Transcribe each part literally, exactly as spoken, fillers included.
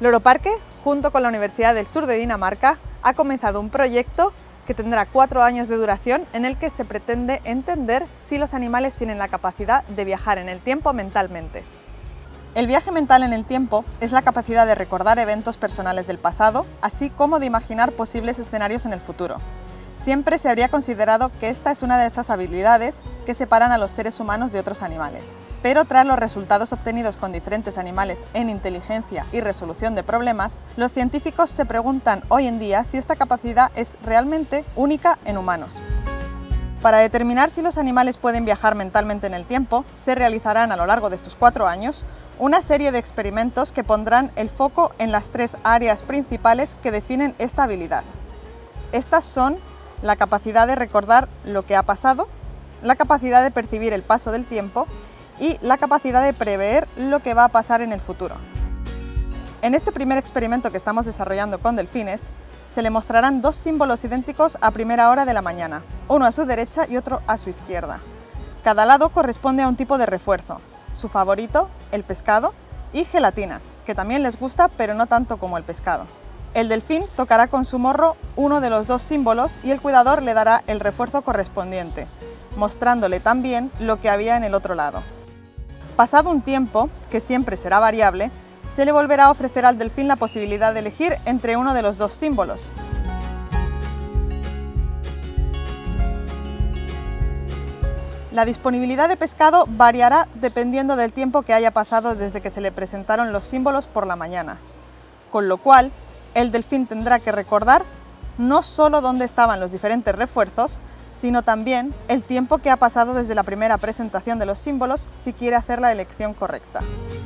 Loro Parque, junto con la Universidad del Sur de Dinamarca, ha comenzado un proyecto que tendrá cuatro años de duración en el que se pretende entender si los animales tienen la capacidad de viajar en el tiempo mentalmente. El viaje mental en el tiempo es la capacidad de recordar eventos personales del pasado, así como de imaginar posibles escenarios en el futuro. Siempre se habría considerado que esta es una de esas habilidades que separan a los seres humanos de otros animales. Pero tras los resultados obtenidos con diferentes animales en inteligencia y resolución de problemas, los científicos se preguntan hoy en día si esta capacidad es realmente única en humanos. Para determinar si los animales pueden viajar mentalmente en el tiempo, se realizarán a lo largo de estos cuatro años una serie de experimentos que pondrán el foco en las tres áreas principales que definen esta habilidad. Estas son la capacidad de recordar lo que ha pasado, la capacidad de percibir el paso del tiempo y la capacidad de prever lo que va a pasar en el futuro. En este primer experimento que estamos desarrollando con delfines, se le mostrarán dos símbolos idénticos a primera hora de la mañana, uno a su derecha y otro a su izquierda. Cada lado corresponde a un tipo de refuerzo, su favorito, el pescado, y gelatina, que también les gusta pero no tanto como el pescado. El delfín tocará con su morro uno de los dos símbolos y el cuidador le dará el refuerzo correspondiente, mostrándole también lo que había en el otro lado. Pasado un tiempo, que siempre será variable, se le volverá a ofrecer al delfín la posibilidad de elegir entre uno de los dos símbolos. La disponibilidad de pescado variará dependiendo del tiempo que haya pasado desde que se le presentaron los símbolos por la mañana, con lo cual el delfín tendrá que recordar no solo dónde estaban los diferentes refuerzos, sino también el tiempo que ha pasado desde la primera presentación de los símbolos si quiere hacer la elección correcta.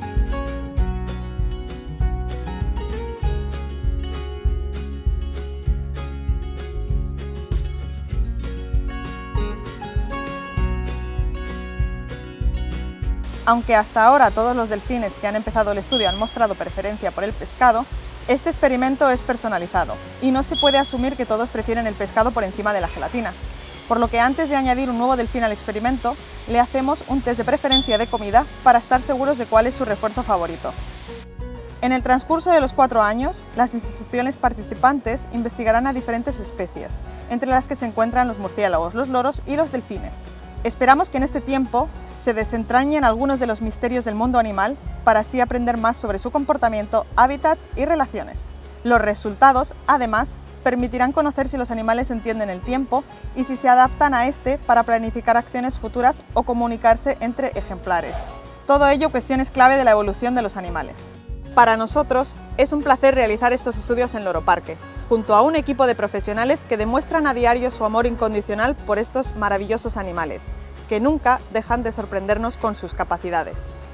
Aunque hasta ahora todos los delfines que han empezado el estudio han mostrado preferencia por el pescado, este experimento es personalizado y no se puede asumir que todos prefieren el pescado por encima de la gelatina, por lo que antes de añadir un nuevo delfín al experimento, le hacemos un test de preferencia de comida para estar seguros de cuál es su refuerzo favorito. En el transcurso de los cuatro años, las instituciones participantes investigarán a diferentes especies, entre las que se encuentran los murciélagos, los loros y los delfines. Esperamos que en este tiempo se desentrañen algunos de los misterios del mundo animal para así aprender más sobre su comportamiento, hábitats y relaciones. Los resultados, además, permitirán conocer si los animales entienden el tiempo y si se adaptan a este para planificar acciones futuras o comunicarse entre ejemplares. Todo ello cuestiones clave de la evolución de los animales. Para nosotros es un placer realizar estos estudios en Loro Parque, junto a un equipo de profesionales que demuestran a diario su amor incondicional por estos maravillosos animales, que nunca dejan de sorprendernos con sus capacidades.